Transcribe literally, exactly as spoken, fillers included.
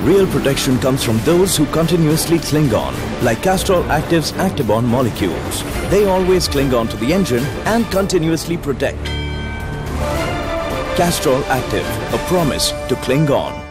Real protection comes from those who continuously cling on, like Castrol Activ's Activ molecules. They always cling on to the engine and continuously protect. Castrol Activ, a promise to cling on.